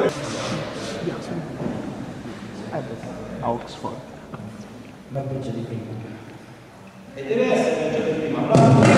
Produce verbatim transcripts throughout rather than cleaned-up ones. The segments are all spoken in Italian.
A Oxford. Ma peggio di prima. E deve essere peggio di prima. Bravo.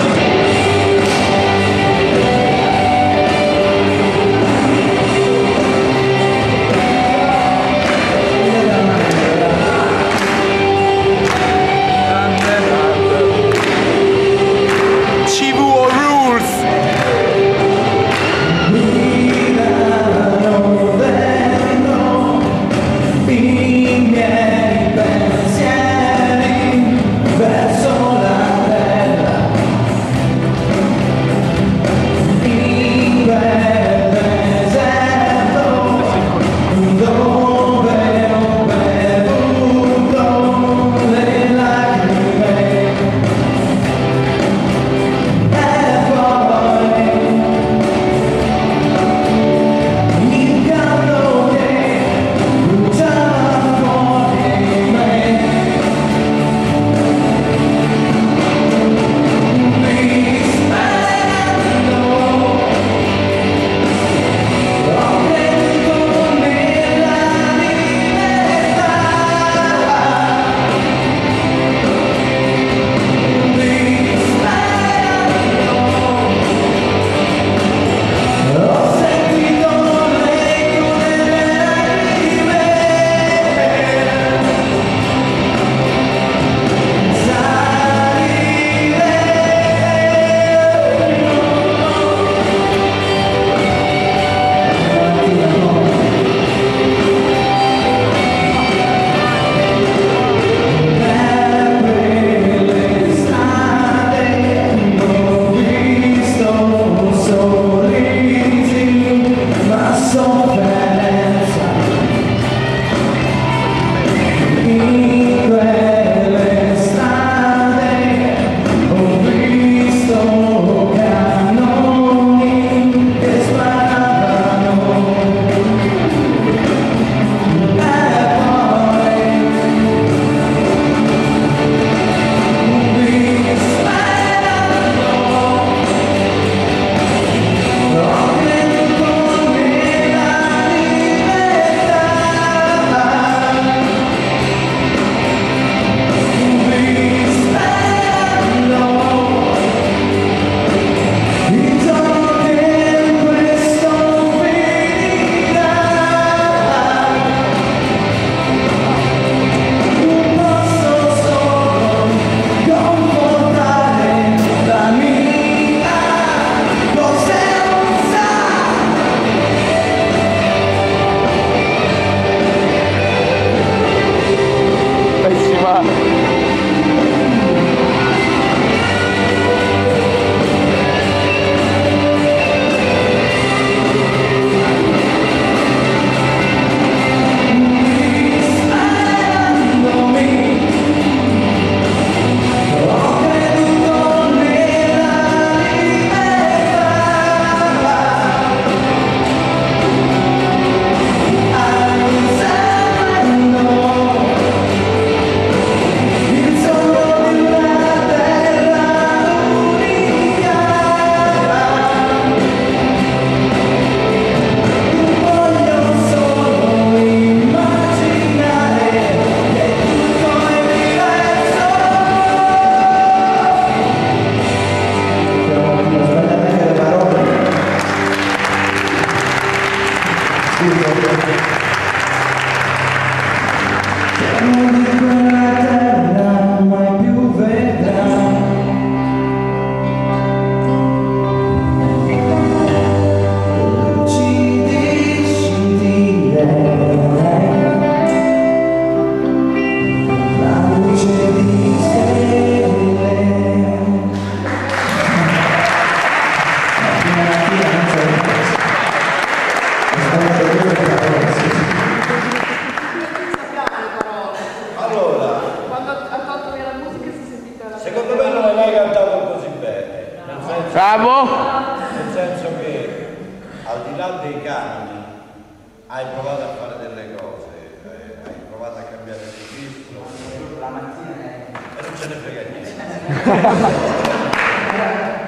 Bravo! Nel senso che al di là dei canoni hai provato a fare delle cose, hai provato a cambiare il registro. La mattina e non ce ne frega niente.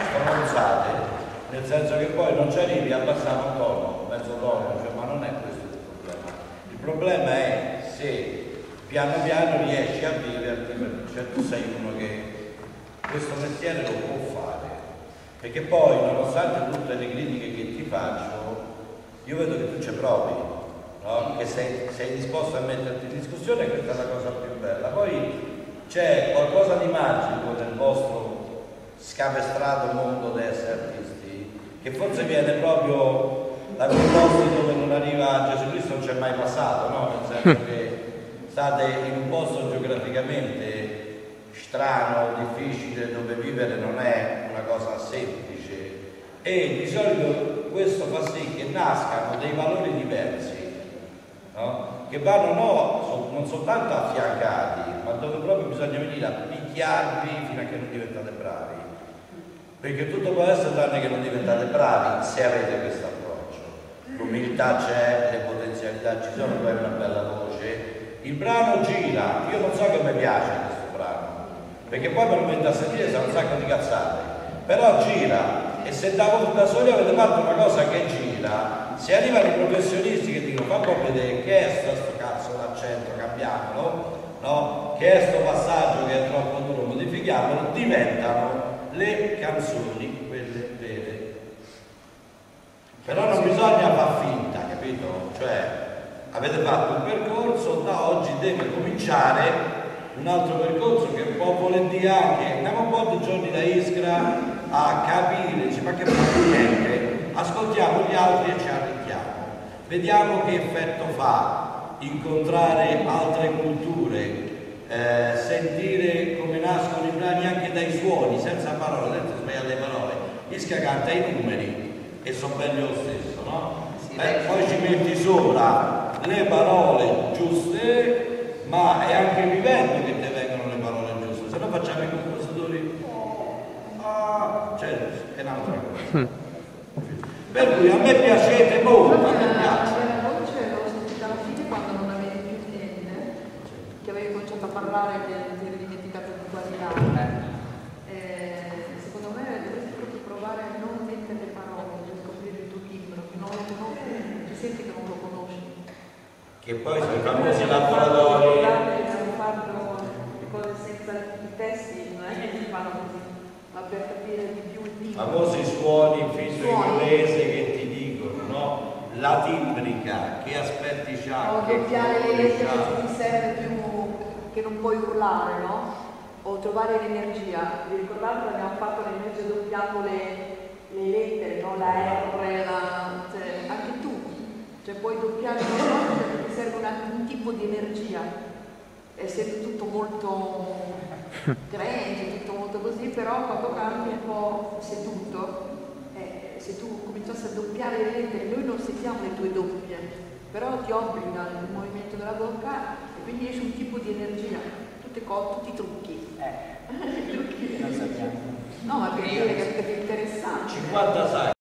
Stronzate, nel senso che poi non ci arrivi a abbassare un tono, mezzo tono, cioè, ma non è questo. problema è se piano piano riesci a viverti, cioè tu sei uno che questo mestiere lo può fare, perché poi nonostante tutte le critiche che ti faccio, io vedo che tu ci provi, no? Che sei, sei disposto a metterti in discussione, e questa è la cosa più bella. Poi c'è qualcosa di magico nel vostro scapestrato mondo di essere artisti, che forse viene proprio da quei posti dove non arriva Gesù Cristo, non c'è mai passato, no? Nel senso che state in un posto geograficamente strano, difficile, dove vivere non è una cosa semplice, e di solito questo fa sì che nascano dei valori diversi, no? Che vanno no, non soltanto affiancati, ma dove proprio bisogna venire a picchiarvi fino a che non diventate bravi, perché tutto può essere tranne che non diventate bravi se avete questo approccio. L'umiltà c'è, le potenzialità ci sono, poi una bella voce. Il brano gira, io non so che mi piace questo brano, perché poi me lo metto a sentire, sa un sacco di cazzate, però gira, e se da, da soli avete fatto una cosa che gira, se arrivano i professionisti che dicono fammi vedere che è sto, sto cazzo l'accento, cambiamolo, no? Che è sto passaggio che è troppo duro, modifichiamolo, diventano le canzoni quelle vere. Però non bisogna far finta, capito? Cioè avete fatto un percorso, da oggi deve cominciare un altro percorso che può voler dire anche andiamo un po' di giorni da Ischra a capire, dice, ma che fa niente, ascoltiamo gli altri e ci arricchiamo, vediamo che effetto fa incontrare altre culture, eh, sentire come nascono i brani anche dai suoni, senza parole, senza sbagliare le parole. Ischra canta i numeri e sono belli lo stesso, no? Beh, poi ci metti sopra le parole giuste, ma è anche vivendo che ti vengono le parole giuste, se no facciamo i compositori, ah, cioè è un'altra cosa. Per cui a me piacete molto, a me piace. La voce l'ho sentita alla fine quando non avevi più niente, che avevi cominciato a parlare che ti eri dimenticato di guardare. Eh, secondo me dovresti proprio provare a non mettere le parole per scoprire il tuo timbro, che non lo conosci, ti senti che non lo conosci. Che poi sono i famosi laboratori. Abbiamo fatto le cose senza i testi, non è che si fanno così, ma per capire di più il timbro. Famosi suoni filo inglese che ti dicono, no? La timbrica, che aspetti c'ha? O doppiare le lettere che ti serve più, che non puoi urlare, no? O trovare l'energia. Vi ricordate che abbiamo fatto l'energia doppiando le, le lettere, no? La R, la, cioè, anche tu. Cioè puoi doppiare una cosa perché ti serve una, un tipo di energia, essendo tutto molto grande, tutto molto così, però quando cambi un po' seduto, eh, se tu cominciassi a doppiare le lettere, noi non sentiamo le tue doppie, però ti obbliga il movimento della bocca e quindi esce un tipo di energia, tutte co- tutti i trucchi. Eh, I trucchi. non sappiamo. No, ma per dire che è interessante. cinquanta sai.